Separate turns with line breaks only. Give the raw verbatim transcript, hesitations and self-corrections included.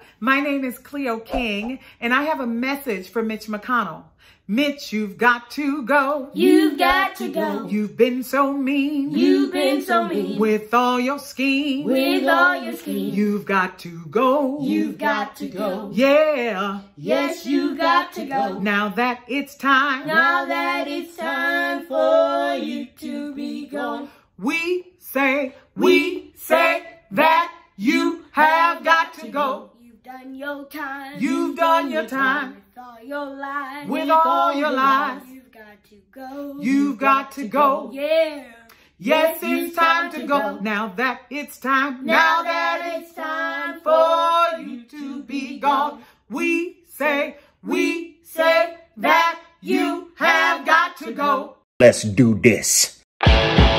my name is Cleo King, and I have a message for Mitch McConnell. Mitch, you've got to go.
You've got to go.
You've been so mean.
You've been so mean.
With all your schemes.
With all your schemes.
You've got to go.
You've got to go.
Yeah.
Yes, you've got to go.
Now that it's time.
Now that it's time for you to be gone.
We say, we say that you have got to go.
You've done your time.
You've done your time.
With all your lies.
With all your lies.
You've got to go.
You've got to go.
Yeah.
Yes, it's time to go. Now that it's time.
Now that it's time
for you to be gone. We say, we say that you have got to go.
Let's do this.